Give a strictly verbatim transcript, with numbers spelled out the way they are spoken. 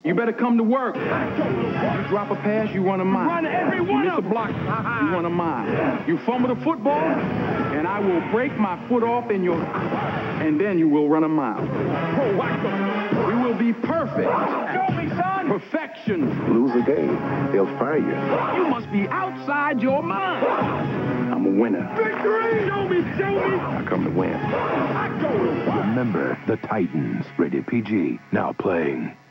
You better come to work. You drop a pass, you run a mile. Run every one You miss of a block, you run a mile. You fumble the football, and I will break my foot off in your... And then you will run a mile. We will be perfect. Show me, son. Perfection. Lose a game, they'll fire you. You must be outside your mind. I'm a winner. Victory! Show me, show me. I come to win. I go to work. Remember the Titans. Rated P G. Now playing.